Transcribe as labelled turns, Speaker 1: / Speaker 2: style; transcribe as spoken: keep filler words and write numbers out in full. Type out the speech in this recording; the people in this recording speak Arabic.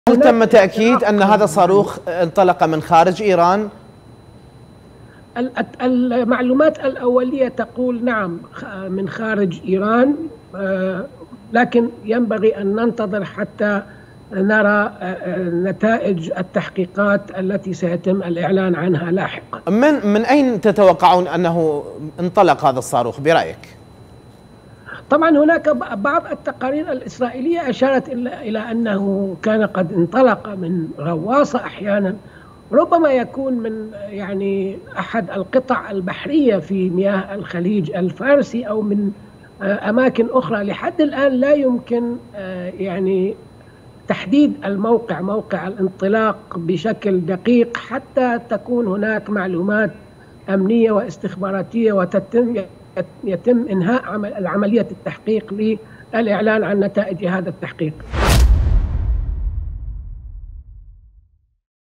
Speaker 1: هل تم تأكيد أن هذا الصاروخ انطلق من خارج إيران؟
Speaker 2: المعلومات الأولية تقول نعم من خارج إيران، لكن ينبغي أن ننتظر حتى نرى نتائج التحقيقات التي سيتم الإعلان عنها لاحقا.
Speaker 1: من من أين تتوقعون أنه انطلق هذا الصاروخ برأيك؟
Speaker 2: طبعا هناك بعض التقارير الإسرائيلية أشارت إلى أنه كان قد انطلق من غواصة أحيانا، ربما يكون من يعني أحد القطع البحرية في مياه الخليج الفارسي أو من أماكن أخرى. لحد الآن لا يمكن يعني تحديد الموقع موقع الانطلاق بشكل دقيق حتى تكون هناك معلومات أمنية واستخباراتية وتتم يتم إنهاء عملية التحقيق للإعلان عن نتائج هذا التحقيق.